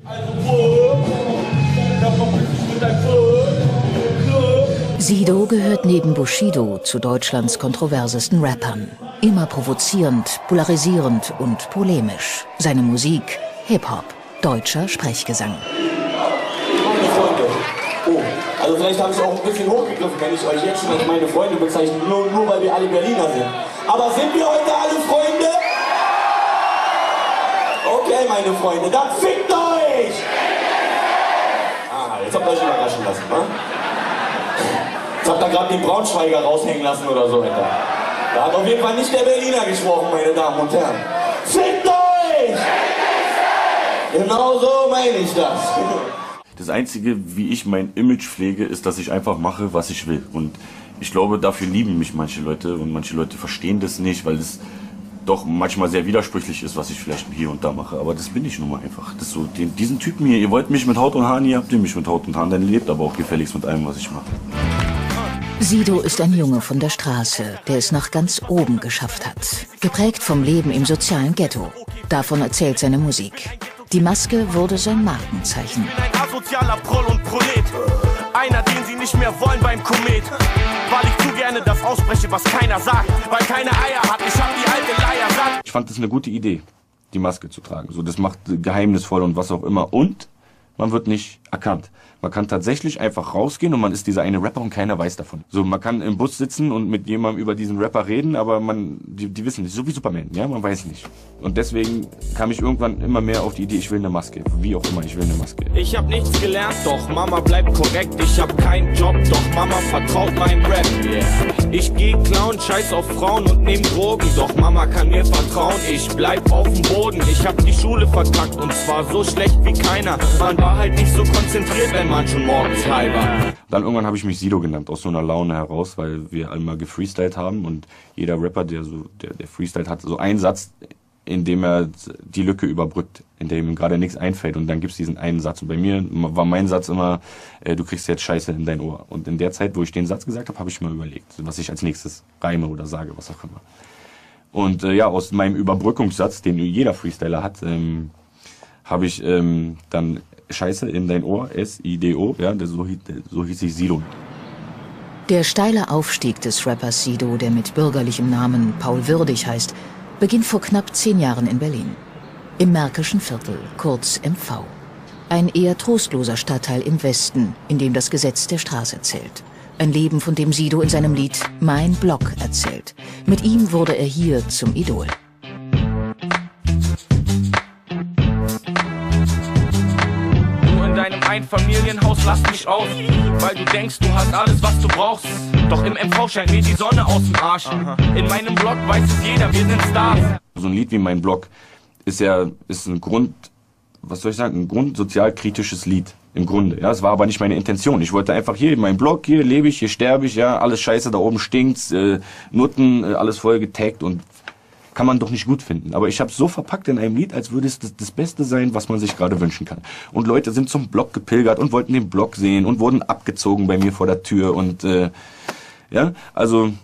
Sido gehört neben Bushido zu Deutschlands kontroversesten Rappern. Immer provozierend, polarisierend und polemisch. Seine Musik Hip-Hop, deutscher Sprechgesang. Meine Freunde. Oh, also vielleicht habe ich auch ein bisschen hochgegriffen, wenn ich euch jetzt schon als meine Freunde bezeichne, nur weil wir alle Berliner sind. Aber sind wir heute alle Freunde? Okay, meine Freunde, dann fickt euch! Ah, jetzt habt ihr euch überraschen lassen, wa? Jetzt habt ihr gerade den Braunschweiger raushängen lassen oder so, Alter. Da hat auf jeden Fall nicht der Berliner gesprochen, meine Damen und Herren. Fickt euch! Genau so meine ich das. Das Einzige, wie ich mein Image pflege, ist, dass ich einfach mache, was ich will. Und ich glaube, dafür lieben mich manche Leute und manche Leute verstehen das nicht, weil es doch manchmal sehr widersprüchlich ist, was ich vielleicht hier und da mache. Aber das bin ich nun mal einfach. Das ist so, diesen Typen hier, ihr wollt mich mit Haut und Haaren, ihr habt ihr mich mit Haut und Haaren, dann lebt aber auch gefälligst mit allem, was ich mache. Sido ist ein Junge von der Straße, der es nach ganz oben geschafft hat. Geprägt vom Leben im sozialen Ghetto. Davon erzählt seine Musik. Die Maske wurde sein Markenzeichen. Ich bin ein asozialer Proll und Prolet. Einer, den sie nicht mehr wollen beim Komet. Weil ich zu gerne das ausspreche, was keiner sagt. Weil keine Eier hat, ich hab die alte Leier satt. Ich fand das eine gute Idee, die Maske zu tragen. So, das macht geheimnisvoll und was auch immer. Und man wird nicht erkannt. Man kann tatsächlich einfach rausgehen und man ist dieser eine Rapper und keiner weiß davon. So, man kann im Bus sitzen und mit jemandem über diesen Rapper reden, aber die wissen nicht, so wie Superman, ja, man weiß nicht. Und deswegen kam ich irgendwann immer mehr auf die Idee, ich will eine Maske. Wie auch immer, ich will eine Maske. Ich hab nichts gelernt, doch Mama bleibt korrekt. Ich hab keinen Job, doch Mama vertraut meinem Rap. Yeah. Ich geh klauen, scheiß auf Frauen und nehm Drogen, doch Mama kann mir vertrauen. Ich bleib auf dem Boden, ich hab die Schule verkackt und zwar so schlecht wie keiner. Man war halt nicht so konzentriert, wenn man schon morgens high war. Dann irgendwann habe ich mich Sido genannt, aus so einer Laune heraus, weil wir einmal gefreestylt haben und jeder Rapper, der freestylt hat, so einen Satz, in dem er die Lücke überbrückt, in dem ihm gerade nichts einfällt und dann gibt's diesen einen Satz. Und bei mir war mein Satz immer, du kriegst jetzt Scheiße in dein Ohr. Und in der Zeit, wo ich den Satz gesagt habe, habe ich mal überlegt, was ich als nächstes reime oder sage, was auch immer. Und ja, aus meinem Überbrückungssatz, den jeder Freestyler hat, habe ich dann Scheiße in dein Ohr, S-I-D-O, ja, so hieß ich Sido. Der steile Aufstieg des Rappers Sido, der mit bürgerlichem Namen Paul Würdig heißt, beginnt vor knapp 10 Jahren in Berlin. Im Märkischen Viertel, kurz MV. Ein eher trostloser Stadtteil im Westen, in dem das Gesetz der Straße zählt. Ein Leben, von dem Sido in seinem Lied Mein Block erzählt. Mit ihm wurde er hier zum Idol. In deinem Einfamilienhaus lass mich aus, weil du denkst, du hast alles, was du brauchst. Doch im MV scheint mir die Sonne aus dem Arsch. In meinem Blog weiß es jeder, wir sind Stars. So ein Lied wie Mein Block ist ein ein grundsozialkritisches Lied. Im Grunde, ja, es war aber nicht meine Intention. Ich wollte einfach hier, mein Blog, hier lebe ich, hier sterbe ich, ja, alles scheiße, da oben stinkt's, Nutten, alles voll getaggt und kann man doch nicht gut finden. Aber ich habe es so verpackt in einem Lied, als würde es das Beste sein, was man sich gerade wünschen kann. Und Leute sind zum Blog gepilgert und wollten den Blog sehen und wurden abgezogen bei mir vor der Tür und ja, also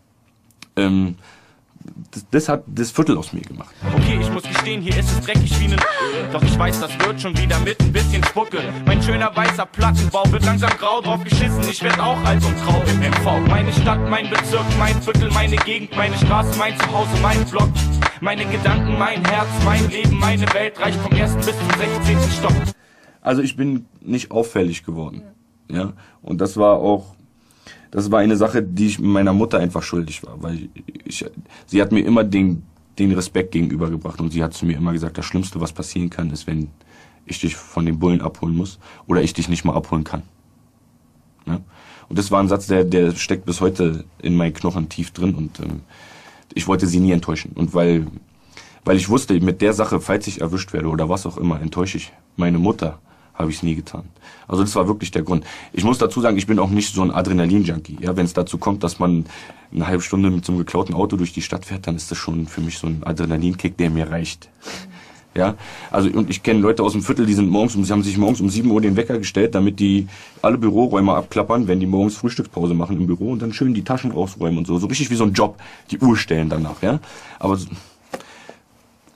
das hat das Viertel aus mir gemacht. Okay, ich muss gestehen, hier ist es dreckig wie doch ich weiß, das wird schon wieder mit ein bisschen Spucke. Mein schöner weißer Plattenbau wird langsam grau, drauf geschissen. Ich werd auch alt und grau im MV. Meine Stadt, mein Bezirk, mein Viertel, meine Gegend, meine Straße, mein Zuhause, mein Block. Meine Gedanken, mein Herz, mein Leben, meine Welt reicht vom 1. bis zum 16. Stock. Also ich bin nicht auffällig geworden. Ja? Und das war eine Sache, die ich meiner Mutter einfach schuldig war, weil sie hat mir immer den Respekt gegenübergebracht und sie hat zu mir immer gesagt, das Schlimmste, was passieren kann, ist, wenn ich dich von den Bullen abholen muss oder ich dich nicht mal abholen kann. Ja? Und das war ein Satz, der steckt bis heute in meinen Knochen tief drin und ich wollte sie nie enttäuschen. Und weil ich wusste, mit der Sache, falls ich erwischt werde oder was auch immer, enttäusche ich meine Mutter, habe ich es nie getan. Also das war wirklich der Grund. Ich muss dazu sagen, ich bin auch nicht so ein Adrenalin-Junkie. Ja, wenn es dazu kommt, dass man eine halbe Stunde mit so einem geklauten Auto durch die Stadt fährt, dann ist das schon für mich so ein Adrenalinkick, der mir reicht. Ja, also und ich kenne Leute aus dem Viertel, sie haben sich morgens um 7 Uhr den Wecker gestellt, damit die alle Büroräume abklappern, wenn die morgens Frühstückspause machen im Büro und dann schön die Taschen rausräumen und so. So richtig wie so ein Job, die Uhr stellen danach, ja. Aber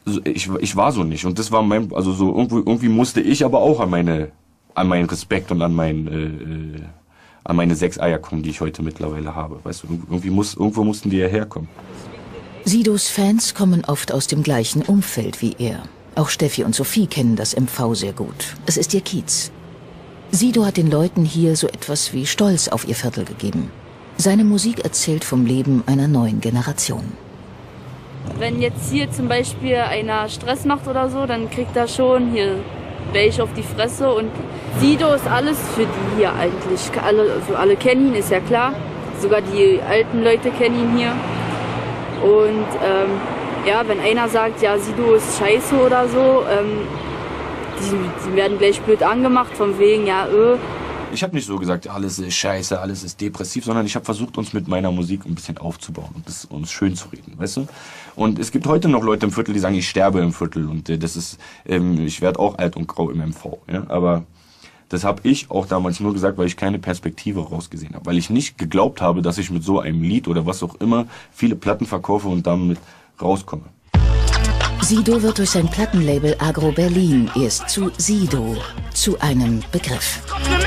ich war so nicht. Und das war mein, also so irgendwie musste ich aber auch an meinen Respekt und an meine 6 Eier kommen, die ich heute mittlerweile habe. Weißt du, irgendwo mussten die ja herkommen. Sidos Fans kommen oft aus dem gleichen Umfeld wie er. Auch Steffi und Sophie kennen das MV sehr gut. Es ist ihr Kiez. Sido hat den Leuten hier so etwas wie Stolz auf ihr Viertel gegeben. Seine Musik erzählt vom Leben einer neuen Generation. Wenn jetzt hier zum Beispiel einer Stress macht oder so, dann kriegt er schon hier welche auf die Fresse. Und Sido ist alles für die hier eigentlich. Alle kennen ihn, ist ja klar. Sogar die alten Leute kennen ihn hier. Und ja, wenn einer sagt, ja, Sido ist scheiße oder so, die werden gleich blöd angemacht, von wegen, ja, Ich habe nicht so gesagt, alles ist scheiße, alles ist depressiv, sondern ich habe versucht, uns mit meiner Musik ein bisschen aufzubauen und uns schön zu reden, weißt du? Und es gibt heute noch Leute im Viertel, die sagen, ich sterbe im Viertel und das ist, ich werde auch alt und grau im MV, ja? Aber das habe ich auch damals nur gesagt, weil ich keine Perspektive rausgesehen habe, weil ich nicht geglaubt habe, dass ich mit so einem Lied oder was auch immer viele Platten verkaufe und damit rauskomme. Sido wird durch sein Plattenlabel Agro Berlin erst zu Sido, zu einem Begriff.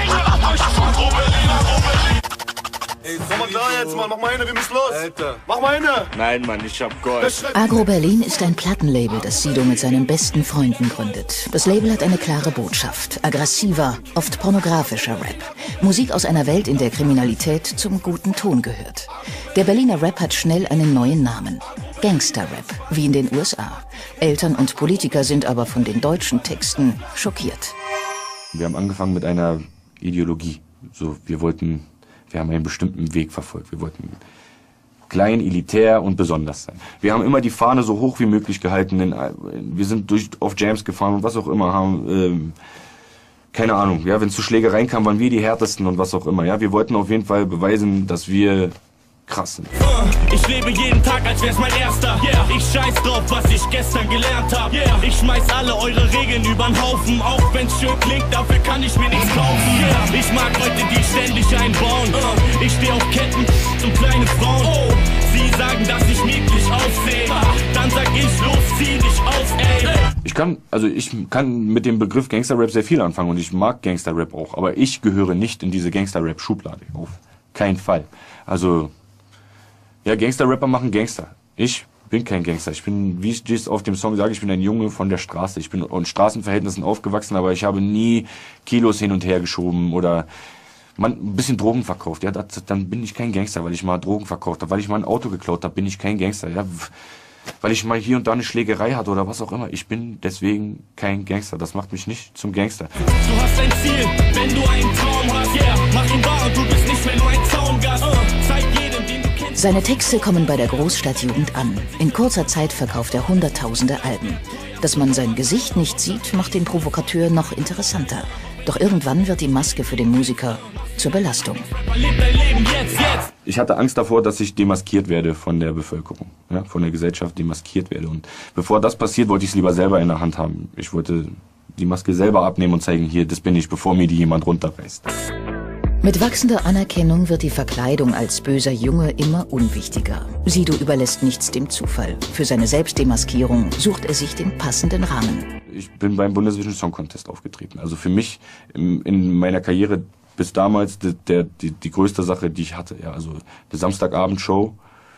Ey, komm mal klar jetzt, Mann. Mach mal eine, wir müssen los. Alter. Mach mal eine. Nein, Mann, ich hab Gold. Agro Berlin ist ein Plattenlabel, das Sido mit seinen besten Freunden gründet. Das Label hat eine klare Botschaft. Aggressiver, oft pornografischer Rap. Musik aus einer Welt, in der Kriminalität zum guten Ton gehört. Der Berliner Rap hat schnell einen neuen Namen. Gangster-Rap, wie in den USA. Eltern und Politiker sind aber von den deutschen Texten schockiert. Wir haben angefangen mit einer Ideologie. So, wir haben einen bestimmten Weg verfolgt. Wir wollten klein, elitär und besonders sein. Wir haben immer die Fahne so hoch wie möglich gehalten. Wir sind auf Jams gefahren und was auch immer, haben, keine Ahnung, ja, wenn es zu Schlägereien kam, waren wir die härtesten und was auch immer. Ja, wir wollten auf jeden Fall beweisen, dass wir krass sind. Ich lebe jeden Tag, als wär's mein erster. Yeah. Ich scheiß drauf, was ich gestern gelernt hab. Yeah. Ich schmeiß alle eure Regeln übern Haufen. Auch wenn's schön klingt, dafür kann ich mir nichts kaufen. Yeah. Ich mag Leute, die ständig einbauen. Ich steh auf Ketten und kleine Frauen. Sie sagen, dass ich niedlich aussehe. Dann sag ich, los, zieh dich aus, ey. Ich kann mit dem Begriff Gangster-Rap sehr viel anfangen und ich mag Gangster-Rap auch. Aber ich gehöre nicht in diese Gangster-Rap-Schublade. Auf keinen Fall. Also, ja, Gangster-Rapper machen Gangster. Ich bin kein Gangster. Ich bin, wie ich es auf dem Song sage, ich bin ein Junge von der Straße. Ich bin in Straßenverhältnissen aufgewachsen, aber ich habe nie Kilos hin und her geschoben oder ein bisschen Drogen verkauft. Ja, dann bin ich kein Gangster, weil ich mal Drogen verkauft habe. Weil ich mal ein Auto geklaut habe, bin ich kein Gangster. Ja, weil ich mal hier und da eine Schlägerei hatte oder was auch immer. Ich bin deswegen kein Gangster. Das macht mich nicht zum Gangster. Du hast ein Ziel, wenn du einen Traum hast. Yeah, mach ihn wahr und du bist nicht mehr nur ein Zaungast. Zeig jedem, den du kennst. Seine Texte kommen bei der Großstadtjugend an. In kurzer Zeit verkauft er Hunderttausende Alben. Dass man sein Gesicht nicht sieht, macht den Provokateur noch interessanter. Doch irgendwann wird die Maske für den Musiker zur Belastung. Ich hatte Angst davor, dass ich demaskiert werde von der Bevölkerung, ja, von der Gesellschaft demaskiert werde. Und bevor das passiert, wollte ich es lieber selber in der Hand haben. Ich wollte die Maske selber abnehmen und zeigen, hier, das bin ich, bevor mir die jemand runterreißt. Mit wachsender Anerkennung wird die Verkleidung als böser Junge immer unwichtiger. Sido überlässt nichts dem Zufall. Für seine Selbstdemaskierung sucht er sich den passenden Rahmen. Ich bin beim Bundesvision Song Contest aufgetreten. Also für mich in meiner Karriere bis damals die größte Sache, die ich hatte. Ja, also die Samstagabendshow.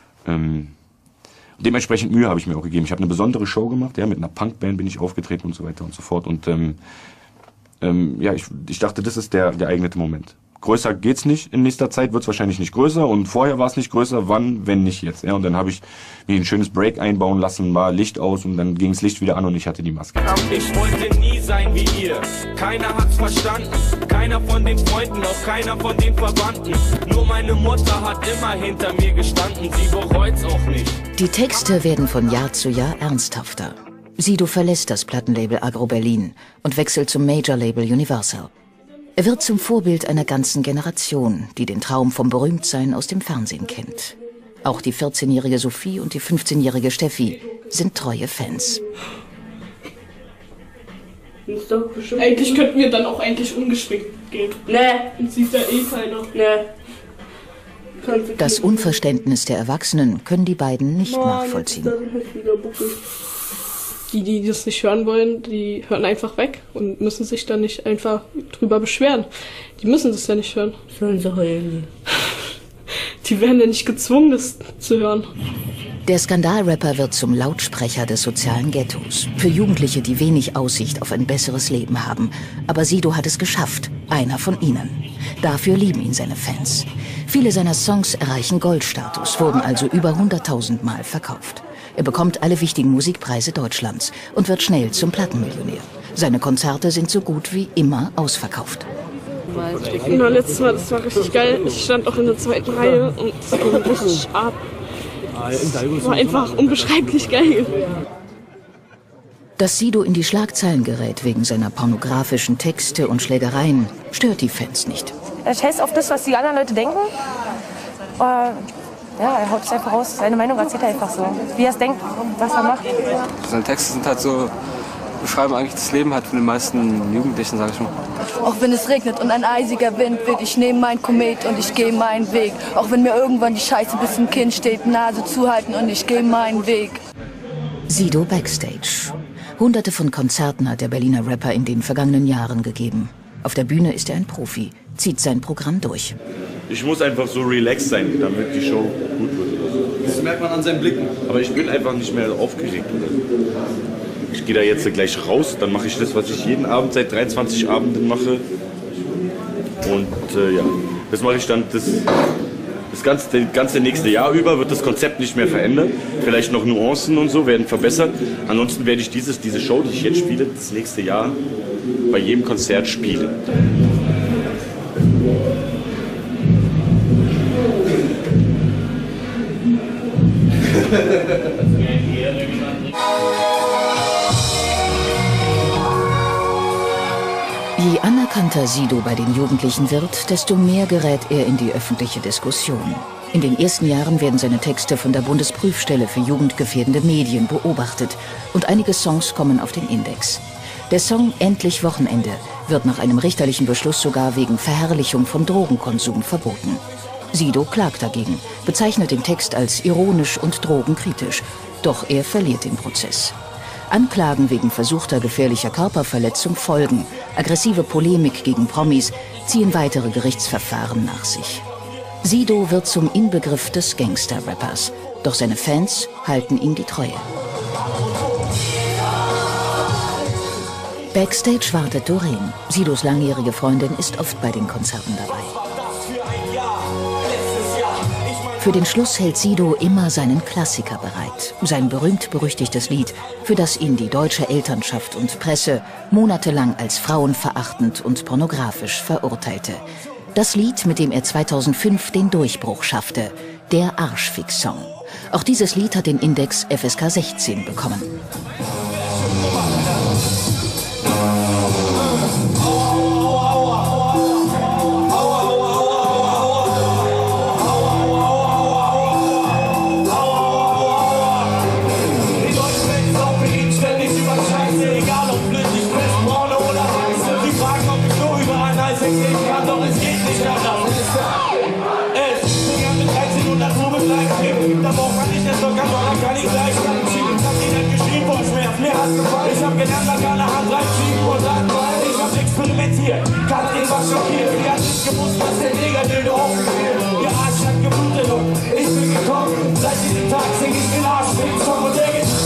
Dementsprechend Mühe habe ich mir auch gegeben. Ich habe eine besondere Show gemacht. Ja, mit einer Punkband bin ich aufgetreten und so weiter und so fort. Und ja, ich dachte, das ist der geeignete Moment. Größer geht's nicht in nächster Zeit, wird's wahrscheinlich nicht größer und vorher war es nicht größer, wann, wenn nicht jetzt. Ja, und dann habe ich mir ein schönes Break einbauen lassen, war Licht aus und dann ging das Licht wieder an und ich hatte die Maske. Ich wollte nie sein wie ihr, keiner hat's verstanden, keiner von den Freunden, auch keiner von den Verwandten. Nur meine Mutter hat immer hinter mir gestanden, sie bereut's auch nicht. Die Texte werden von Jahr zu Jahr ernsthafter. Sido verlässt das Plattenlabel Agro Berlin und wechselt zum Major-Label Universal. Er wird zum Vorbild einer ganzen Generation, die den Traum vom Berühmtsein aus dem Fernsehen kennt. Auch die 14-jährige Sophie und die 15-jährige Steffi sind treue Fans. Eigentlich könnten wir dann auch ungeschminkt gehen. Nee. Und sieht ja eh keiner. Nee. Das Unverständnis der Erwachsenen können die beiden nicht nachvollziehen. Die das nicht hören wollen, die hören einfach weg und müssen sich dann nicht einfach drüber beschweren. Die müssen das ja nicht hören. Sollen sie heulen? Die werden ja nicht gezwungen, das zu hören. Der Skandalrapper wird zum Lautsprecher des sozialen Ghettos. Für Jugendliche, die wenig Aussicht auf ein besseres Leben haben. Aber Sido hat es geschafft. Einer von ihnen. Dafür lieben ihn seine Fans. Viele seiner Songs erreichen Goldstatus, wurden also über 100.000 Mal verkauft. Er bekommt alle wichtigen Musikpreise Deutschlands und wird schnell zum Plattenmillionär. Seine Konzerte sind so gut wie immer ausverkauft. Letztes Mal, das war richtig geil. Ich stand auch in der zweiten Reihe und es ging richtig ab. War einfach unbeschreiblich geil. Dass Sido in die Schlagzeilen gerät wegen seiner pornografischen Texte und Schlägereien, stört die Fans nicht. Er scheißt auf das, was die anderen Leute denken. Ja, er haut es einfach raus. Seine Meinung erzählt er einfach so. Wie er es denkt und was er macht. Seine Texte sind halt so, beschreiben eigentlich das Leben halt von den meisten Jugendlichen, sag ich mal. Auch wenn es regnet und ein eisiger Wind weht, ich nehme mein Komet und ich gehe meinen Weg. Auch wenn mir irgendwann die Scheiße bis zum Kinn steht, Nase zuhalten und ich gehe meinen Weg. Sido Backstage. Hunderte von Konzerten hat der Berliner Rapper in den vergangenen Jahren gegeben. Auf der Bühne ist er ein Profi, zieht sein Programm durch. Ich muss einfach so relaxed sein, damit die Show gut wird. Das merkt man an seinen Blicken. Aber ich bin einfach nicht mehr aufgeregt. Ich gehe da jetzt gleich raus, dann mache ich das, was ich jeden Abend seit 23 Abenden mache. Und ja, das mache ich dann das ganze nächste Jahr über, wird das Konzept nicht mehr verändert. Vielleicht noch Nuancen und so werden verbessert. Ansonsten werde ich diese Show, die ich jetzt spiele, das nächste Jahr bei jedem Konzert spielen. Je anerkannter Sido bei den Jugendlichen wird, desto mehr gerät er in die öffentliche Diskussion. In den ersten Jahren werden seine Texte von der Bundesprüfstelle für jugendgefährdende Medien beobachtet und einige Songs kommen auf den Index. Der Song Endlich Wochenende wird nach einem richterlichen Beschluss sogar wegen Verherrlichung von Drogenkonsum verboten. Sido klagt dagegen, bezeichnet den Text als ironisch und drogenkritisch, doch er verliert den Prozess. Anklagen wegen versuchter gefährlicher Körperverletzung folgen. Aggressive Polemik gegen Promis ziehen weitere Gerichtsverfahren nach sich. Sido wird zum Inbegriff des Gangster-Rappers. Doch seine Fans halten ihm die Treue. Backstage wartet Doreen. Sidos langjährige Freundin ist oft bei den Konzerten dabei. Für den Schluss hält Sido immer seinen Klassiker bereit. Sein berühmt-berüchtigtes Lied, für das ihn die deutsche Elternschaft und Presse monatelang als frauenverachtend und pornografisch verurteilte. Das Lied, mit dem er 2005 den Durchbruch schaffte, der Arschfix-Song. Auch dieses Lied hat den Index FSK 16 bekommen. Ich hab gelernt, dass keine Hand reinschieben und sagen, ich hab experimentiert. Katrin war schockiert, sie hat nicht gewusst, was der Neger-Dildo aufgeführt. Ihr Arsch hat geblutet und ich bin gekommen. Seit diesem Tag sing ich den Arschfix-Song und der geht.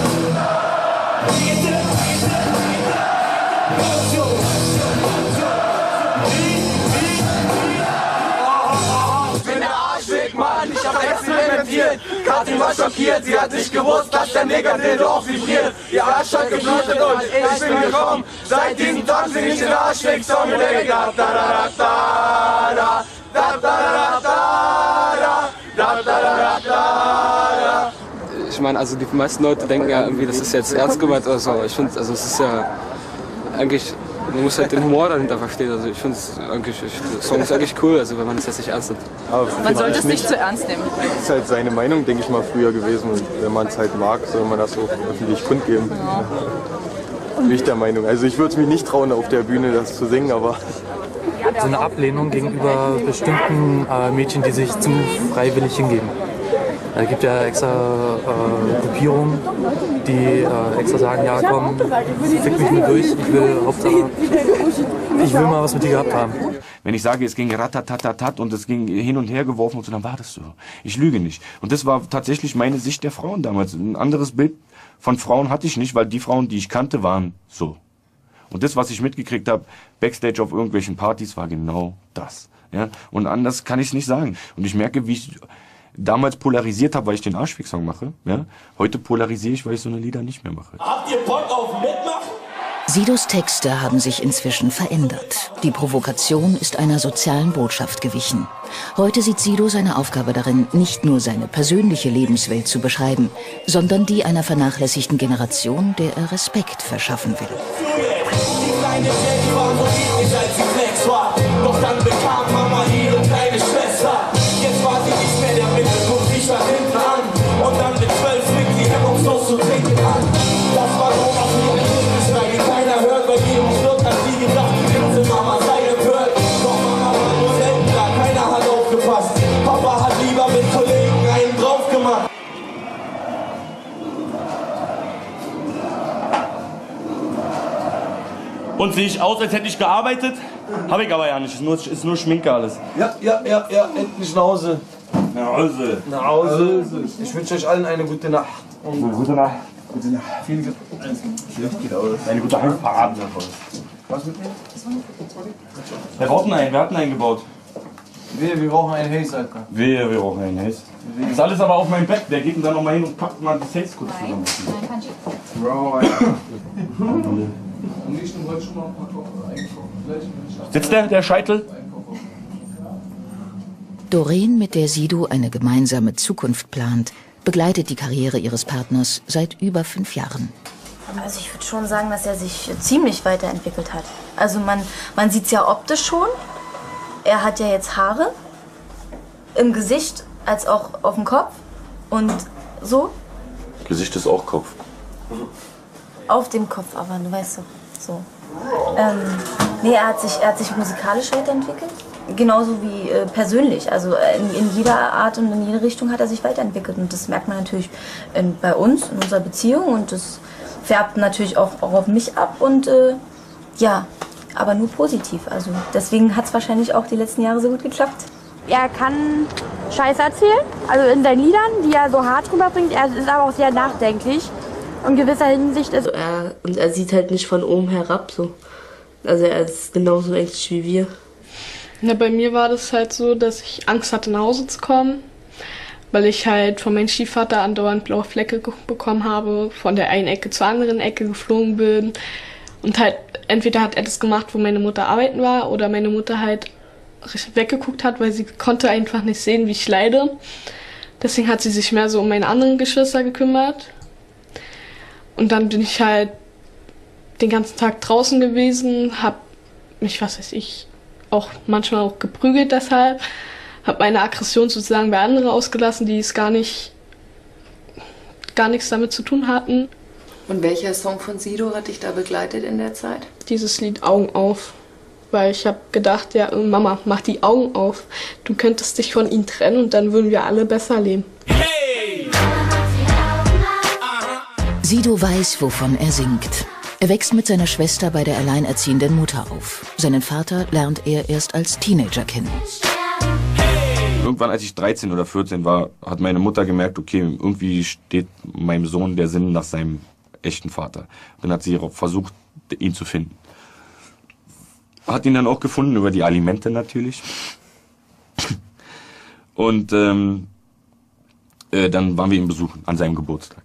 Ich bin der Arschfick-Mann, ich hab experimentiert. Katrin war schockiert, sie hat nicht gewusst, dass der Neger-Dildo auch vibriert. Ihr Arsch hat geblutet und ich bin gekommen. Seit diesem Tag sing ich den Arschfick-Song und der geht da da da da da da da da da da da. Ich meine, also die meisten Leute denken ja irgendwie, das ist jetzt ernst gemeint oder so. Ich finde, also es ist ja eigentlich, man muss halt den Humor dahinter verstehen. Also ich finde es eigentlich, der Song ist eigentlich cool, also wenn man es jetzt nicht ernst nimmt. Man sollte es nicht zu ernst nehmen. Das ist halt seine Meinung, denke ich mal, früher gewesen. Und wenn man es halt mag, soll man das so öffentlich kundgeben. Ja. Bin ich der Meinung. Also ich würde es mich nicht trauen, auf der Bühne das zu singen, aber... So eine Ablehnung gegenüber bestimmten Mädchen, die sich zu freiwillig hingeben. Es gibt ja extra Gruppierungen, die extra sagen, ja komm, fick mich nur durch, ich will mal was mit dir gehabt haben. Wenn ich sage, es ging ratatatatat und es ging hin und her geworfen und so, dann war das so. Ich lüge nicht. Und das war tatsächlich meine Sicht der Frauen damals. Ein anderes Bild von Frauen hatte ich nicht, weil die Frauen, die ich kannte, waren so. Und das, was ich mitgekriegt habe, Backstage auf irgendwelchen Partys, war genau das. Ja? Und anders kann ich es nicht sagen. Und ich merke, wie ich damals polarisiert habe, weil ich den Arschfick-Song mache. Ja? Heute polarisiere ich, weil ich so eine Lieder nicht mehr mache. Habt ihr Bock auf Mitmachen? Sidos Texte haben sich inzwischen verändert. Die Provokation ist einer sozialen Botschaft gewichen. Heute sieht Sido seine Aufgabe darin, nicht nur seine persönliche Lebenswelt zu beschreiben, sondern die einer vernachlässigten Generation, der er Respekt verschaffen will. Die kleine Jenny war so niedlich, als sie Flex war. Doch dann bekam Mama ihre kleine Schwester. Jetzt war sie nicht mehr der Mittelpunkt, ich war hinten an. Und dann mit 12 fängt sie hemmungslos zu trinken an. Das war so auf die Einzelschweige. Keiner hört, bei jedem Schluck hat sie gedacht, die Insel Mama sei empört. Doch Mama war nur selten da, keiner hat aufgepasst. Papa hat lieber mit Kollegen einen drauf gemacht. Und sehe ich aus, als hätte ich gearbeitet? Habe ich aber ja nicht, ist nur Schminke alles. Ja, endlich nach Hause. Nach Hause. Nach Hause. Ich wünsche euch allen eine gute Nacht. Gute Nacht. Gute Nacht. Viel Glück. Schlecht geht aus. Eine gute Heimfahrt. Was mit mir? Wer braucht einen? Wer hat einen eingebaut? Wir brauchen einen Haze, Alter. Wir brauchen einen Haze. Das ist alles aber auf meinem Bett. Der geht dann noch mal hin und packt mal die Haze kurz zusammen. Bro, Alter. Sitzt der Scheitel? Doreen, mit der Sido eine gemeinsame Zukunft plant, begleitet die Karriere ihres Partners seit über 5 Jahren. Also ich würde schon sagen, dass er sich ziemlich weiterentwickelt hat. Also man sieht es ja optisch schon. Er hat ja jetzt Haare im Gesicht als auch auf dem Kopf und so. Gesicht ist auch Kopf. Auf dem Kopf, aber du weißt doch, so. Nee, er hat sich musikalisch weiterentwickelt. Genauso wie persönlich. Also in jeder Art und in jeder Richtung hat er sich weiterentwickelt. Und das merkt man natürlich bei uns, in unserer Beziehung. Und das färbt natürlich auch auf mich ab. Und ja, aber nur positiv. Also deswegen hat es wahrscheinlich auch die letzten Jahre so gut geklappt. Er kann Scheiß erzählen, also in seinen Liedern, die er so hart rüberbringt. Er ist aber auch sehr nachdenklich. In gewisser Hinsicht ist er sieht halt nicht von oben herab so. Also er ist genauso eigentlich wie wir. Na, bei mir war das halt so, dass ich Angst hatte, nach Hause zu kommen, weil ich halt von meinem Stiefvater andauernd blaue Flecke bekommen habe, von der einen Ecke zur anderen Ecke geflogen bin. Und halt entweder hat er das gemacht, wo meine Mutter arbeiten war, oder meine Mutter halt weggeguckt hat, weil sie konnte einfach nicht sehen, wie ich leide. Deswegen hat sie sich mehr so um meine anderen Geschwister gekümmert. Und dann bin ich halt den ganzen Tag draußen gewesen, hab mich, was weiß ich, auch manchmal auch geprügelt deshalb, hab meine Aggression sozusagen bei anderen ausgelassen, die es gar nichts damit zu tun hatten. Und welcher Song von Sido hat dich da begleitet in der Zeit? Dieses Lied Augen auf, weil ich habe gedacht, ja Mama, mach die Augen auf, du könntest dich von ihm trennen und dann würden wir alle besser leben. Hey! Sido weiß, wovon er singt. Er wächst mit seiner Schwester bei der alleinerziehenden Mutter auf. Seinen Vater lernt er erst als Teenager kennen. Irgendwann, als ich 13 oder 14 war, hat meine Mutter gemerkt, okay, irgendwie steht meinem Sohn der Sinn nach seinem echten Vater. Dann hat sie versucht, ihn zu finden. Hat ihn dann auch gefunden, über die Alimente natürlich. Und dann waren wir ihn besuchen, an seinem Geburtstag.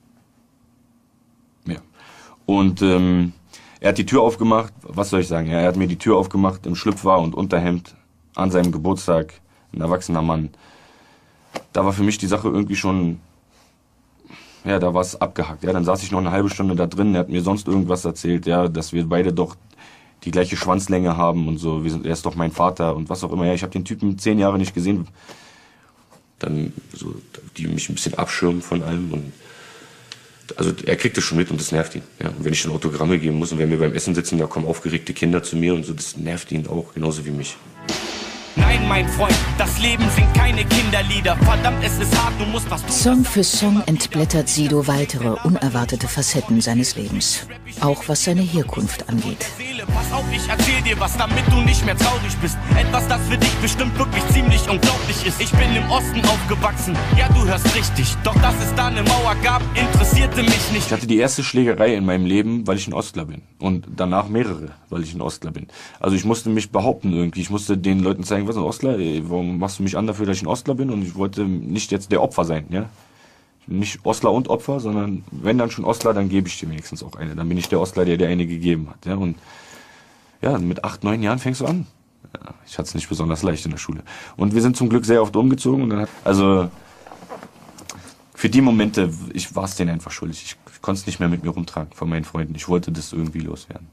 Ja. Und er hat die Tür aufgemacht, was soll ich sagen, ja, er hat mir die Tür aufgemacht im Schlüpfer und Unterhemd an seinem Geburtstag, ein erwachsener Mann. Da war für mich die Sache irgendwie schon, ja, da war es abgehackt. Ja, dann saß ich noch eine halbe Stunde da drin, er hat mir sonst irgendwas erzählt, ja, dass wir beide doch die gleiche Schwanzlänge haben und so, er ist doch mein Vater und was auch immer. Ja, ich habe den Typen 10 Jahre nicht gesehen. Dann so, die mich ein bisschen abschirmen von allem und also er kriegt das schon mit und das nervt ihn. Ja. Und wenn ich dann Autogramme geben muss und wenn wir beim Essen sitzen, da kommen aufgeregte Kinder zu mir und so, das nervt ihn auch, genauso wie mich. Na, Nein, mein Freund, das Leben sind keine Kinderlieder. Verdammt, es ist hart, du musst was tun. Song für Song entblättert Sido weitere unerwartete Facetten seines Lebens. Auch was seine Herkunft angeht. Pass auf, ich erzähl dir was, damit du nicht mehr traurig bist. Etwas, das für dich bestimmt wirklich ziemlich unglaublich ist. Ich bin im Osten aufgewachsen, ja du hörst richtig. Doch dass es da eine Mauer gab, interessierte mich nicht. Ich hatte die erste Schlägerei in meinem Leben, weil ich ein Ostler bin. Und danach mehrere, weil ich ein Ostler bin. Also ich musste mich behaupten irgendwie. Ich musste den Leuten zeigen, was ist ein Ostler? Warum machst du mich an dafür, dass ich ein Ostler bin? Und ich wollte nicht jetzt der Opfer sein, ja. Nicht Ostler und Opfer, sondern wenn dann schon Ostler, dann gebe ich dir wenigstens auch eine. Dann bin ich der Ostler, der dir eine gegeben hat, ja. Und ja, mit 8, 9 Jahren fängst du an. Ja, ich hatte es nicht besonders leicht in der Schule. Und wir sind zum Glück sehr oft umgezogen. Und dann also für die Momente, ich war es denen einfach schuldig. Ich konnte es nicht mehr mit mir rumtragen von meinen Freunden. Ich wollte das irgendwie loswerden.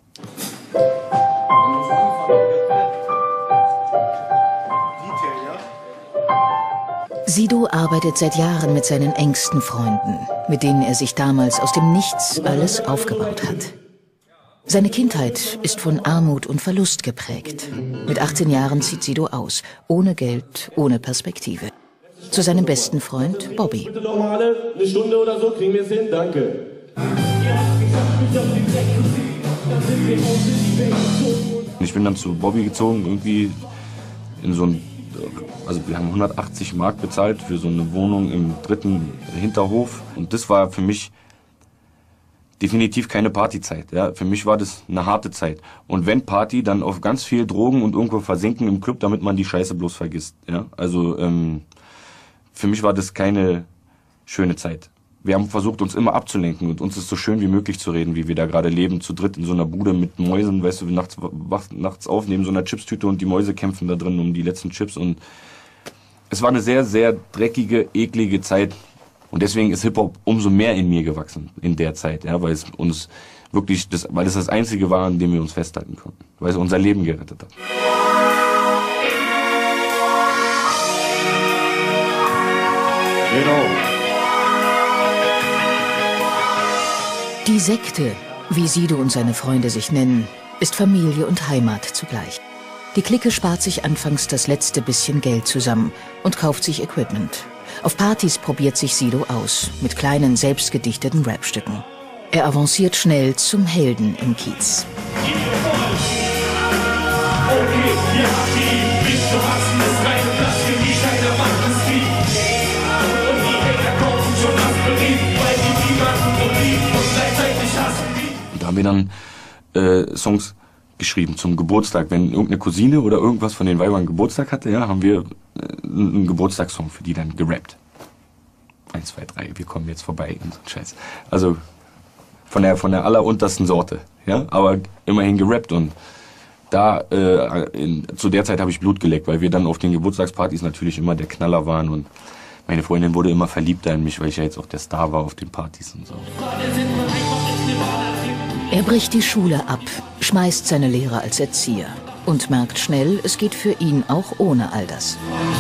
Sido arbeitet seit Jahren mit seinen engsten Freunden, mit denen er sich damals aus dem Nichts alles aufgebaut hat. Seine Kindheit ist von Armut und Verlust geprägt. Mit 18 Jahren zieht Sido aus, ohne Geld, ohne Perspektive. Zu seinem besten Freund Bobby. Bitte noch mal alle, eine Stunde oder so, kriegen wir es hin, danke. Ich bin dann zu Bobby gezogen, irgendwie in so ein, also wir haben 180 Mark bezahlt für so eine Wohnung im 3. Hinterhof. Und das war für mich definitiv keine Partyzeit. Ja. Für mich war das eine harte Zeit. Und wenn Party, dann auf ganz viel Drogen und irgendwo versinken im Club, damit man die Scheiße bloß vergisst. Ja. Also für mich war das keine schöne Zeit. Wir haben versucht, uns immer abzulenken und uns ist so schön wie möglich zu reden, wie wir da gerade leben, zu dritt in so einer Bude mit Mäusen, weißt du, wir nachts auf neben so einer Chipstüte und die Mäuse kämpfen da drin um die letzten Chips. Und es war eine sehr, sehr dreckige, eklige Zeit. Und deswegen ist Hip-Hop umso mehr in mir gewachsen in der Zeit, ja, weil es uns wirklich, weil es das Einzige war, an dem wir uns festhalten konnten, weil es unser Leben gerettet hat. Genau. Die Sekte, wie Sido und seine Freunde sich nennen, ist Familie und Heimat zugleich. Die Clique spart sich anfangs das letzte bisschen Geld zusammen und kauft sich Equipment. Auf Partys probiert sich Sido aus, mit kleinen, selbstgedichteten Rapstücken. Er avanciert schnell zum Helden im Kiez. Und da haben wir dann Songs geschrieben zum Geburtstag. Wenn irgendeine Cousine oder irgendwas von den Weibern Geburtstag hatte, ja, haben wir einen Geburtstagssong für die dann gerappt. 1, 2, 3, wir kommen jetzt vorbei und so ein Scheiß. Also von der alleruntersten Sorte, ja, aber immerhin gerappt. Und da zu der Zeit habe ich Blut geleckt, weil wir dann auf den Geburtstagspartys natürlich immer der Knaller waren und meine Freundin wurde immer verliebter in mich, weil ich ja jetzt auch der Star war auf den Partys und so. Er bricht die Schule ab, schmeißt seine Lehre als Erzieher und merkt schnell, es geht für ihn auch ohne all das.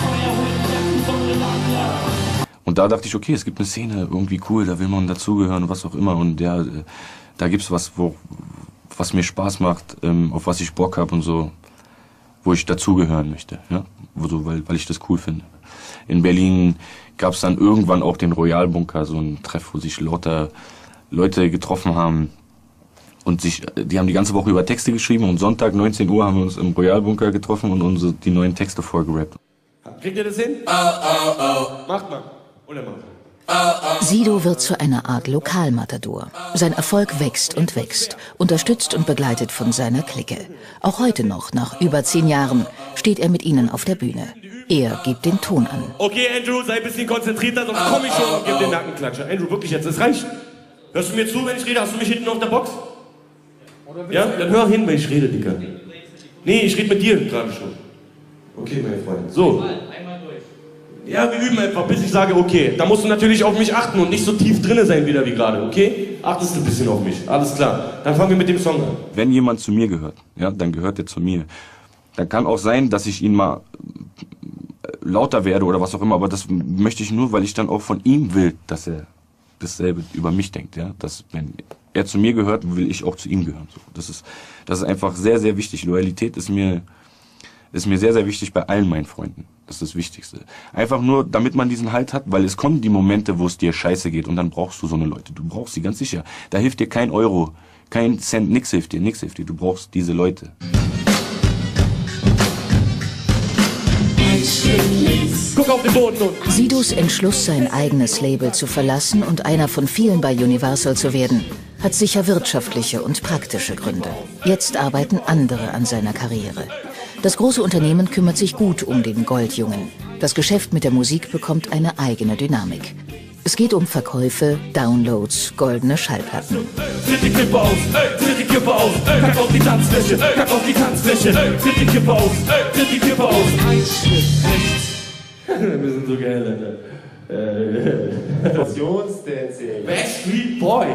Und da dachte ich, okay, es gibt eine Szene, irgendwie cool, da will man dazugehören, was auch immer. Und ja, da gibt's was, was mir Spaß macht, auf was ich Bock habe und so, wo ich dazugehören möchte, ja, weil ich das cool finde. In Berlin gab's dann irgendwann auch den Royal Bunker, so ein Treff, wo sich lauter Leute getroffen haben. Und die haben die ganze Woche über Texte geschrieben und Sonntag 19 Uhr haben wir uns im Royal Bunker getroffen und die neuen Texte vorgerappt. Kriegt ihr das hin? Macht mal. Oder macht. Sido wird zu einer Art Lokalmatador. Sein Erfolg wächst und wächst, unterstützt und begleitet von seiner Clique. Auch heute noch, nach über 10 Jahren, steht er mit ihnen auf der Bühne. Er gibt den Ton an. Okay, Andrew, sei ein bisschen konzentrierter, sonst komme ich schon und gebe den Nackenklatscher. Andrew, wirklich jetzt, es reicht. Hörst du mir zu, wenn ich rede? Hast du mich hinten auf der Box? Ja? Dann hör hin, wenn ich rede, Dicker. Nee, ich rede mit dir gerade schon. Okay, mein Freund. So. Ja, wir üben einfach, bis ich sage, okay. Da musst du natürlich auf mich achten und nicht so tief drinne sein wieder wie gerade, okay? Achtest du ein bisschen auf mich, alles klar. Dann fangen wir mit dem Song an. Wenn jemand zu mir gehört, ja, dann gehört er zu mir. Dann kann auch sein, dass ich ihn mal lauter werde oder was auch immer, aber das möchte ich nur, weil ich dann auch von ihm will, dass er dasselbe über mich denkt, ja. Dass, wenn er zu mir gehört, will ich auch zu ihm gehören. So, das ist einfach sehr, sehr wichtig. Loyalität ist mir Das ist mir sehr, sehr wichtig bei allen meinen Freunden. Das ist das Wichtigste. Einfach nur, damit man diesen Halt hat, weil es kommen die Momente, wo es dir scheiße geht und dann brauchst du so eine Leute. Du brauchst sie ganz sicher. Da hilft dir kein Euro, kein Cent, nix hilft dir. Du brauchst diese Leute. Guck auf den Boden nun. Sidos Entschluss, sein eigenes Label zu verlassen und einer von vielen bei Universal zu werden, hat sicher wirtschaftliche und praktische Gründe. Jetzt arbeiten andere an seiner Karriere. Das große Unternehmen kümmert sich gut um den Goldjungen. Das Geschäft mit der Musik bekommt eine eigene Dynamik. Es geht um Verkäufe, Downloads, goldene Schallplatten. Tritt die Kippe aus, tritt die Kippe aus, kack auf die Tanzfläche, kack auf die Tanzfläche, tritt die Kippe aus, tritt die Kippe aus. Ein Schritt rechts. Wir sind so geil, Alter. Passionsdancing. Backstreet Boys.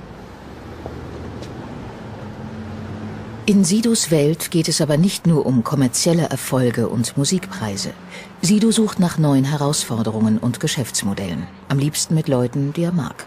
In Sidos Welt geht es aber nicht nur um kommerzielle Erfolge und Musikpreise. Sido sucht nach neuen Herausforderungen und Geschäftsmodellen. Am liebsten mit Leuten, die er mag.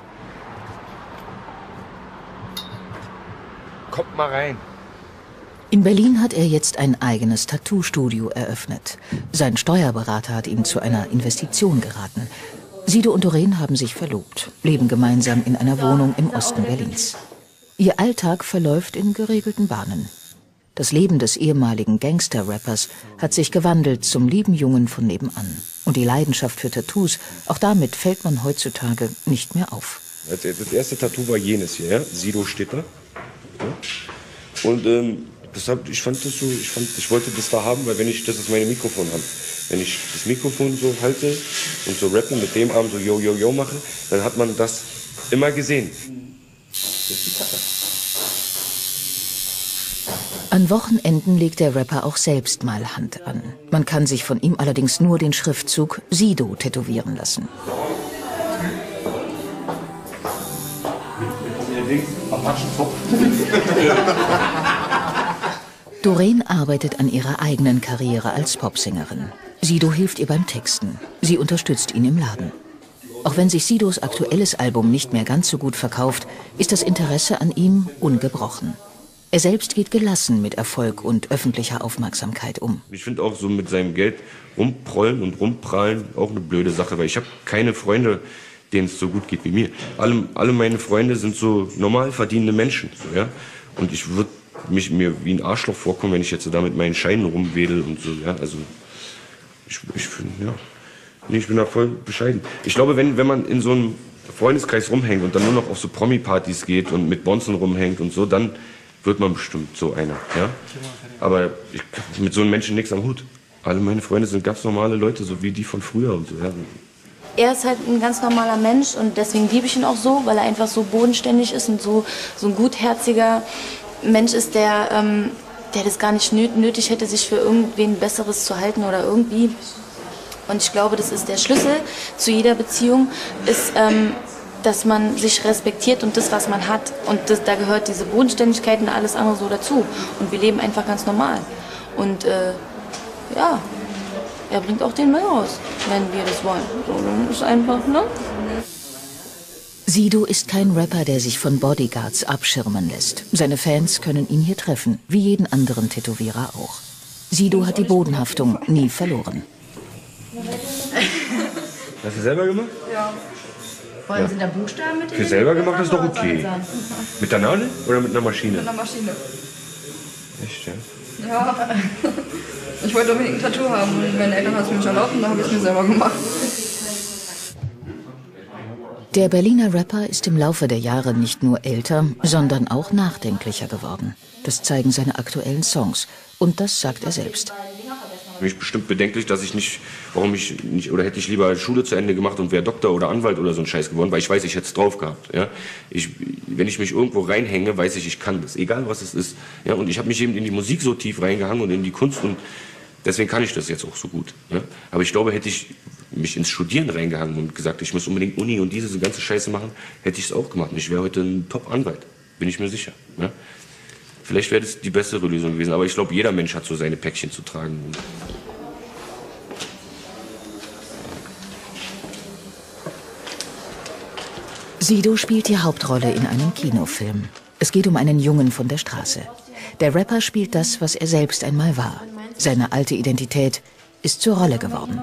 Kommt mal rein. In Berlin hat er jetzt ein eigenes Tattoo-Studio eröffnet. Sein Steuerberater hat ihm zu einer Investition geraten. Sido und Doreen haben sich verlobt, leben gemeinsam in einer Wohnung im Osten Berlins. Ihr Alltag verläuft in geregelten Bahnen. Das Leben des ehemaligen Gangster-Rappers hat sich gewandelt zum lieben Jungen von nebenan. Und die Leidenschaft für Tattoos, auch damit fällt man heutzutage nicht mehr auf. Das erste Tattoo war jenes hier, ja? Sido steht da. Ja? Und ich wollte das da haben, weil das ist meine Mikrofon haben. Wenn ich das Mikrofon so halte und so rappen, mit dem Arm so yo yo yo mache, dann hat man das immer gesehen. Das ist die Sache. An Wochenenden legt der Rapper auch selbst mal Hand an. Man kann sich von ihm allerdings nur den Schriftzug Sido tätowieren lassen. Doreen arbeitet an ihrer eigenen Karriere als Popsängerin. Sido hilft ihr beim Texten. Sie unterstützt ihn im Laden. Auch wenn sich Sidos aktuelles Album nicht mehr ganz so gut verkauft, ist das Interesse an ihm ungebrochen. Er selbst geht gelassen mit Erfolg und öffentlicher Aufmerksamkeit um. Ich finde auch so mit seinem Geld rumprollen und rumprallen auch eine blöde Sache, weil ich habe keine Freunde, denen es so gut geht wie mir. Alle meine Freunde sind so normal verdienende Menschen. So, ja? Und ich würde mir wie ein Arschloch vorkommen, wenn ich jetzt so da mit meinen Scheinen rumwedel und so. Ja? Also ich finde, ja. Nee, ich bin da voll bescheiden. Ich glaube, wenn man in so einem Freundeskreis rumhängt und dann nur noch auf so Promi-Partys geht und mit Bonzen rumhängt und so, dann wird man bestimmt so einer. Ja? Aber ich habe mit so einem Menschen nichts am Hut. Alle meine Freunde sind ganz normale Leute, so wie die von früher und so. Ja? Er ist halt ein ganz normaler Mensch und deswegen liebe ich ihn auch so, weil er einfach so bodenständig ist und so ein gutherziger Mensch ist, der das gar nicht nötig hätte, sich für irgendwen Besseres zu halten oder irgendwie. Und ich glaube, das ist der Schlüssel zu jeder Beziehung, ist, dass man sich respektiert und das, was man hat. Und da gehört diese Bodenständigkeit und alles andere so dazu. Und wir leben einfach ganz normal. Und ja, er bringt auch den Müll raus, wenn wir das wollen. So, dann ist einfach, ne? Sido ist kein Rapper, der sich von Bodyguards abschirmen lässt. Seine Fans können ihn hier treffen, wie jeden anderen Tätowierer auch. Sido hat die Bodenhaftung nie verloren. Hast du selber gemacht? Ja. Ja. Sind da Buchstaben mit? Für selber gemacht ist doch okay. Mit der Nadel oder mit einer Maschine? Mit einer Maschine. Echt, ja? Ja. Ich wollte unbedingt ein Tattoo haben und meine Eltern haben es mir nicht erlaubt und dann habe ich es mir selber gemacht. Der Berliner Rapper ist im Laufe der Jahre nicht nur älter, sondern auch nachdenklicher geworden. Das zeigen seine aktuellen Songs. Und das sagt er selbst. Für mich bestimmt bedenklich, dass ich nicht, oder hätte ich lieber Schule zu Ende gemacht und wäre Doktor oder Anwalt oder so ein Scheiß geworden, weil ich weiß, ich hätte es drauf gehabt. Ja? Wenn ich mich irgendwo reinhänge, weiß ich kann das, egal was es ist. Ja? Und ich habe mich eben in die Musik so tief reingehangen und in die Kunst und deswegen kann ich das jetzt auch so gut. Ja? Aber ich glaube, hätte ich mich ins Studieren reingehangen und gesagt, ich muss unbedingt Uni und diese ganze Scheiße machen, hätte ich es auch gemacht. Und ich wäre heute ein Top-Anwalt, bin ich mir sicher. Ja? Vielleicht wäre das die bessere Lösung gewesen, aber ich glaube, jeder Mensch hat so seine Päckchen zu tragen. Sido spielt die Hauptrolle in einem Kinofilm. Es geht um einen Jungen von der Straße. Der Rapper spielt das, was er selbst einmal war. Seine alte Identität ist zur Rolle geworden.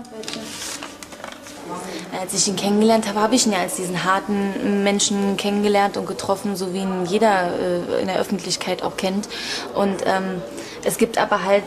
Als ich ihn kennengelernt habe, habe ich ihn ja als diesen harten Menschen kennengelernt und getroffen, so wie ihn jeder in der Öffentlichkeit auch kennt. Und es gibt aber halt,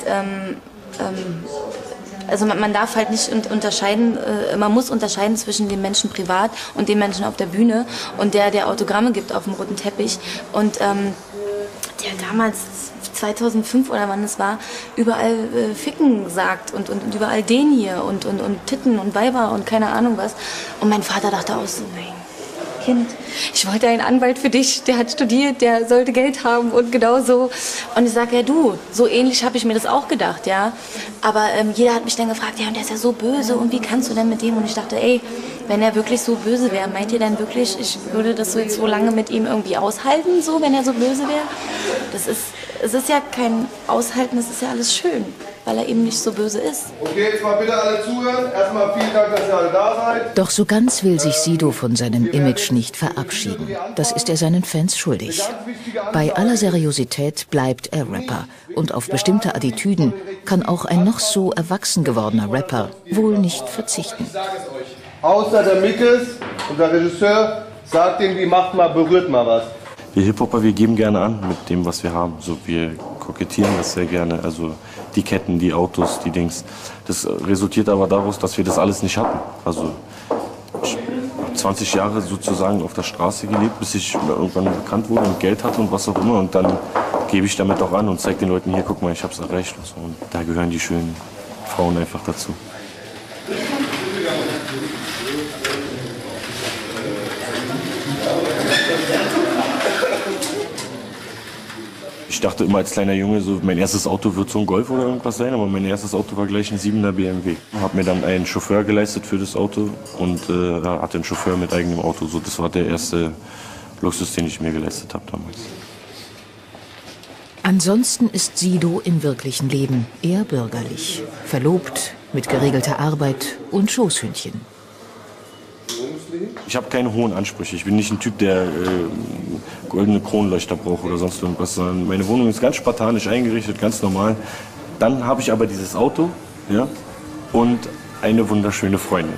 also man darf halt nicht unterscheiden, man muss unterscheiden zwischen dem Menschen privat und dem Menschen auf der Bühne und der Autogramme gibt auf dem roten Teppich. Und der damals 2005 oder wann es war, überall Ficken sagt und überall den hier und Titten und Weiber und keine Ahnung was. Und mein Vater dachte auch so, mein Kind, ich wollte einen Anwalt für dich, der hat studiert, der sollte Geld haben und genau so. Und ich sage, ja du, so ähnlich habe ich mir das auch gedacht, ja. Aber jeder hat mich dann gefragt, ja und der ist ja so böse und wie kannst du denn mit dem? Und ich dachte, ey, wenn er wirklich so böse wäre, meint ihr denn wirklich, ich würde das so jetzt so lange mit ihm irgendwie aushalten, so, wenn er so böse wäre? Es ist ja kein Aushalten, es ist ja alles schön, weil er eben nicht so böse ist. Okay, jetzt mal bitte alle zuhören. Erstmal vielen Dank, dass ihr alle da seid. Doch so ganz will sich Sido von seinem Image nicht verabschieden. Das ist er seinen Fans schuldig. Bei aller Seriosität bleibt er Rapper. Und auf bestimmte Attitüden kann auch ein noch so erwachsen gewordener Rapper wohl nicht verzichten. Außer der Mickes, unser Regisseur, sagt irgendwie, macht mal, berührt mal was. Wir Hip-Hopper, wir geben gerne an mit dem, was wir haben. So, wir kokettieren das sehr gerne. Also die Ketten, die Autos, die Dings. Das resultiert aber daraus, dass wir das alles nicht hatten. Also ich habe 20 Jahre sozusagen auf der Straße gelebt, bis ich irgendwann bekannt wurde und Geld hatte und was auch immer. Und dann gebe ich damit auch an und zeige den Leuten, hier, guck mal, ich habe es erreicht. Und da gehören die schönen Frauen einfach dazu. Ich dachte immer als kleiner Junge, so mein erstes Auto wird so ein Golf oder irgendwas sein, aber mein erstes Auto war gleich ein 7er BMW. Ich habe mir dann einen Chauffeur geleistet für das Auto und hatte einen Chauffeur mit eigenem Auto. So, das war der erste Luxus, den ich mir geleistet habe damals. Ansonsten ist Sido im wirklichen Leben eher bürgerlich. Verlobt, mit geregelter Arbeit und Schoßhündchen. Ich habe keine hohen Ansprüche. Ich bin nicht ein Typ, der goldene Kronleuchter braucht oder sonst irgendwas, sondern meine Wohnung ist ganz spartanisch eingerichtet, ganz normal. Dann habe ich aber dieses Auto, ja, und eine wunderschöne Freundin.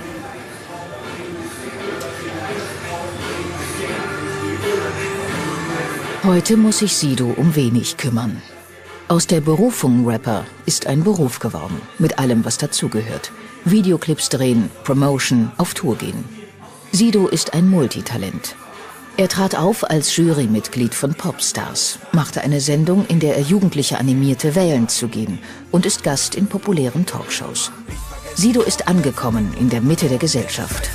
Heute muss sich Sido um wenig kümmern. Aus der Berufung Rapper ist ein Beruf geworden, mit allem, was dazugehört. Videoclips drehen, Promotion, auf Tour gehen. Sido ist ein Multitalent. Er trat auf als Jurymitglied von Popstars, machte eine Sendung, in der er Jugendliche animierte, wählen zu gehen und ist Gast in populären Talkshows. Sido ist angekommen in der Mitte der Gesellschaft.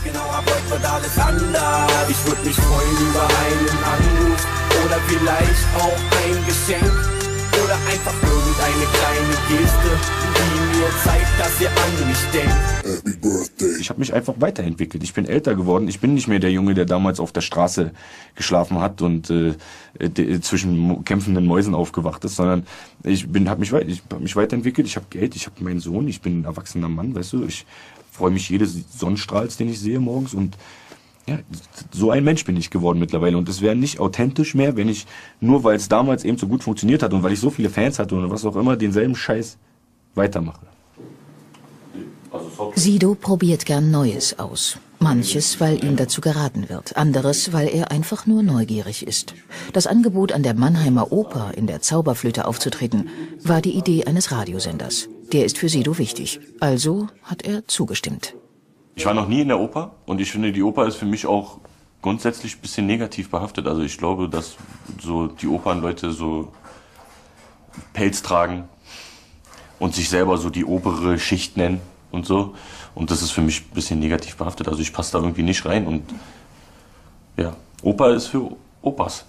Ich würde mich freuen über einen Anruf oder vielleicht auch ein Geschenk oder einfach irgendeine kleine Geste, die mir zeigt, dass ihr an mich denkt. Ich habe mich einfach weiterentwickelt. Ich bin älter geworden. Ich bin nicht mehr der Junge, der damals auf der Straße geschlafen hat und zwischen kämpfenden Mäusen aufgewacht ist, sondern ich habe mich weiterentwickelt. Ich habe Geld, ich habe meinen Sohn, ich bin ein erwachsener Mann, weißt du. Ich freue mich jedes Sonnenstrahls, den ich sehe morgens und ja, so ein Mensch bin ich geworden mittlerweile und es wäre nicht authentisch mehr, wenn ich, nur weil es damals eben so gut funktioniert hat und weil ich so viele Fans hatte und was auch immer, denselben Scheiß weitermache. Sido probiert gern Neues aus. Manches, weil ihm dazu geraten wird, anderes, weil er einfach nur neugierig ist. Das Angebot, an der Mannheimer Oper in der Zauberflöte aufzutreten, war die Idee eines Radiosenders. Der ist für Sido wichtig, also hat er zugestimmt. Ich war noch nie in der Oper und ich finde, die Oper ist für mich auch grundsätzlich ein bisschen negativ behaftet. Also ich glaube, dass so die Opernleute so Pelz tragen und sich selber so die obere Schicht nennen und so. Und das ist für mich ein bisschen negativ behaftet. Also ich passe da irgendwie nicht rein und ja, Oper ist für Opas.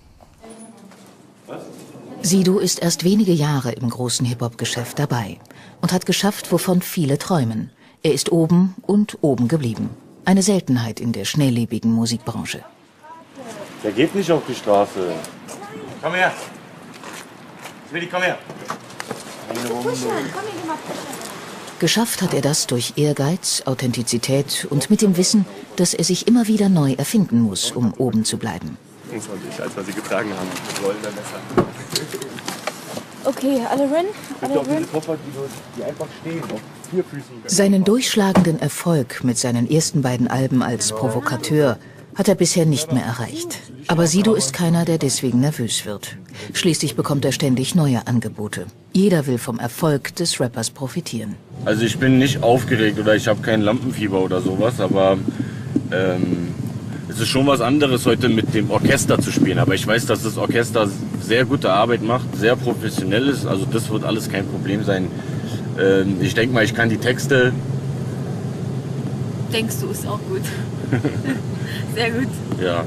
Sido ist erst wenige Jahre im großen Hip-Hop-Geschäft dabei und hat geschafft, wovon viele träumen. Er ist oben und oben geblieben. Eine Seltenheit in der schnelllebigen Musikbranche. Der geht nicht auf die Straße. Komm her. Willi, komm her. Geschafft hat er das durch Ehrgeiz, Authentizität und mit dem Wissen, dass er sich immer wieder neu erfinden muss, um oben zu bleiben. Das war ich, als wir sie getragen haben. Mit rollender Messer. Okay, alle rein? Alle rein? Koffer, die einfach stehen auf 4 Füßen. Seinen durchschlagenden Erfolg mit seinen ersten beiden Alben als Provokateur hat er bisher nicht mehr erreicht. Aber Sido ist keiner, der deswegen nervös wird. Schließlich bekommt er ständig neue Angebote. Jeder will vom Erfolg des Rappers profitieren. Also ich bin nicht aufgeregt oder ich habe kein Lampenfieber oder sowas, aber es ist schon was anderes, heute mit dem Orchester zu spielen. Aber ich weiß, dass das Orchester sehr gute Arbeit macht, sehr professionell ist. Also das wird alles kein Problem sein. Ich denke mal, ich kann die Texte. Denkst du, ist auch gut. Sehr gut. Ja.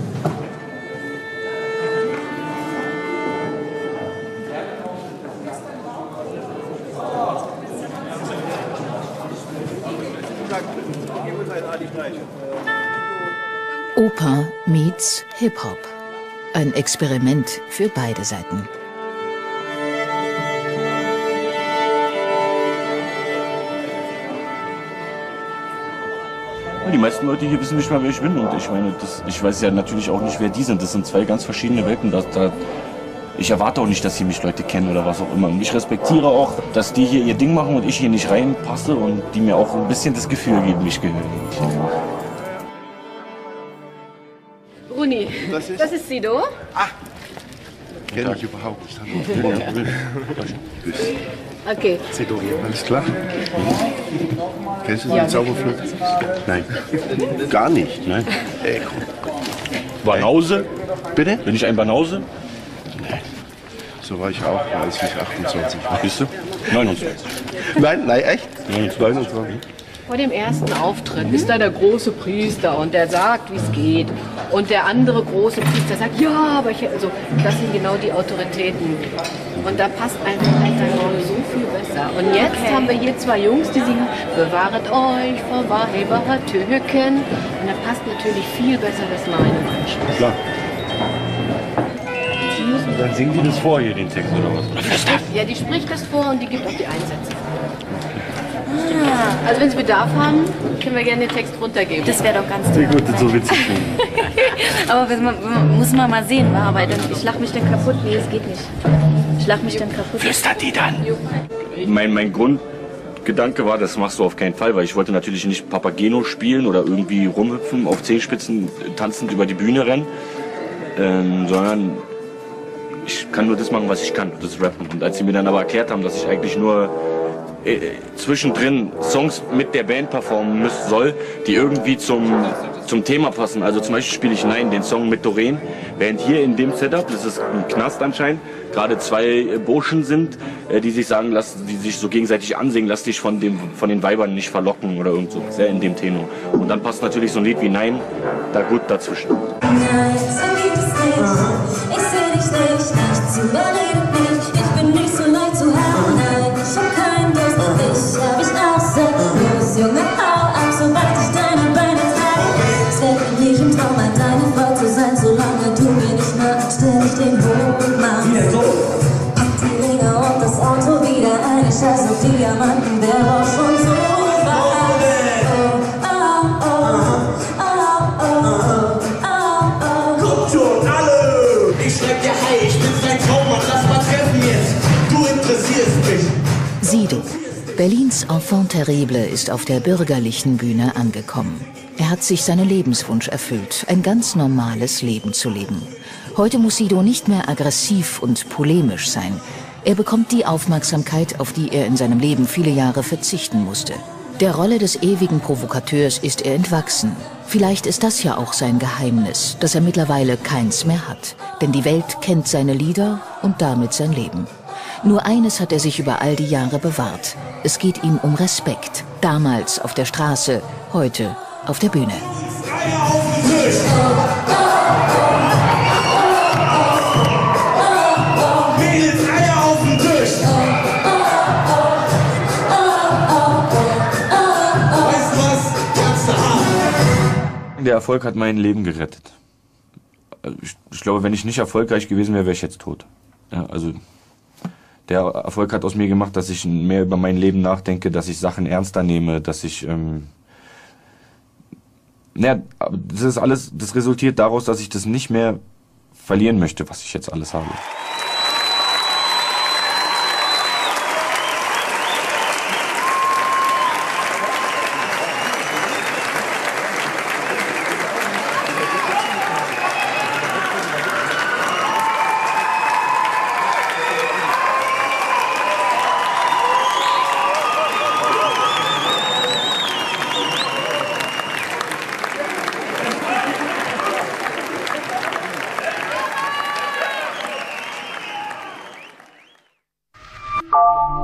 Oper meets Hip-Hop. Ein Experiment für beide Seiten. Die meisten Leute hier wissen nicht mal, wer ich bin. Und ich meine, ich weiß ja natürlich auch nicht, wer die sind. Das sind zwei ganz verschiedene Welten. Ich erwarte auch nicht, dass hier mich Leute kennen oder was auch immer. Und ich respektiere auch, dass die hier ihr Ding machen und ich hier nicht reinpasse und die mir auch ein bisschen das Gefühl geben, ich gehöre nicht. Bruni, das ist Sido. Ah, kenne ich überhaupt nicht. Okay. Sido, alles klar? Kennst du den Zauberflug? Nein. Gar nicht? Nein. Komm. Banause? Bitte? Bin ich ein Banause? Nein. So war ich auch, als ich 28 war. Bist du? 29. Nein, echt? 29. Vor dem ersten Auftritt ist da der große Priester und der sagt, wie es geht. Und der andere große Priester sagt, ja, aber also, das sind genau die Autoritäten. Und da passt einfach deine Rolle so viel besser. Und jetzt haben wir hier zwei Jungs, die singen, bewahret euch vor Weibertücken. Und da passt natürlich viel besser das Nein im Anschluss. Klar. Dann singen die das vor hier, den Text, oder was? Ja, die spricht das vor und die gibt auch die Einsätze. Also wenn Sie Bedarf haben, können wir gerne den Text runtergeben. Das wäre doch ganz toll. Wie gut, das so witzig. Aber muss man mal sehen, weil dann, ich lach mich dann kaputt. Nee, es geht nicht. Ich lach mich dann kaputt. Flüstert die dann? Mein Grundgedanke war, das machst du auf keinen Fall, weil ich wollte natürlich nicht Papageno spielen oder irgendwie rumhüpfen, auf Zehenspitzen tanzend über die Bühne rennen, sondern ich kann nur das machen, was ich kann, das Rappen. Und als sie mir dann aber erklärt haben, dass ich eigentlich nur zwischendrin Songs mit der Band performen soll, die irgendwie zum Thema passen. Also zum Beispiel spiele ich Nein, den Song mit Doreen, während hier in dem Setup, das ist ein Knast anscheinend, gerade zwei Burschen sind, die sich sagen lassen, die sich so gegenseitig ansingen, lass dich von den Weibern nicht verlocken oder irgend so, sehr in dem Tenor. Und dann passt natürlich so ein Lied wie Nein da gut dazwischen. Nein, so geht es nicht. Ich seh dich nicht, zu überreden mich. Ich bin nicht so leicht zu haben. Nein, ich hab keinen Durst. Ich hab mich aussetzt. Junge, hau ab, sobald ich deine Beine trage. Es wäre nicht im Traum, an deine Frau zu sein, solange du mir nicht magst, stell ich den Boden mal. Pack die Ringe und das Auto wieder ein. Ich scheiß auf Diamanten, der war schon so weit. Kommt schon, alle! Ich schreib dir hey, ich bin dein Traummann, lass mal treffen jetzt. Du interessierst mich. Sido. Berlins Enfant terrible ist auf der bürgerlichen Bühne angekommen. Er hat sich seinen Lebenswunsch erfüllt, ein ganz normales Leben zu leben. Heute muss Sido nicht mehr aggressiv und polemisch sein. Er bekommt die Aufmerksamkeit, auf die er in seinem Leben viele Jahre verzichten musste. Der Rolle des ewigen Provokateurs ist er entwachsen. Vielleicht ist das ja auch sein Geheimnis, dass er mittlerweile keins mehr hat. Denn die Welt kennt seine Lieder und damit sein Leben. Nur eines hat er sich über all die Jahre bewahrt. Es geht ihm um Respekt. Damals auf der Straße, heute auf der Bühne. Der Erfolg hat mein Leben gerettet. Ich glaube, wenn ich nicht erfolgreich gewesen wäre, wäre ich jetzt tot. Ja, also der Erfolg hat aus mir gemacht, dass ich mehr über mein Leben nachdenke, dass ich Sachen ernster nehme, dass ich das ist alles, das resultiert daraus, dass ich das nicht mehr verlieren möchte, was ich jetzt alles habe. Tschüss.